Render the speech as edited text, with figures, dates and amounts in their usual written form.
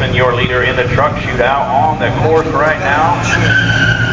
Wilson, your leader in the truck shootout on the course right now.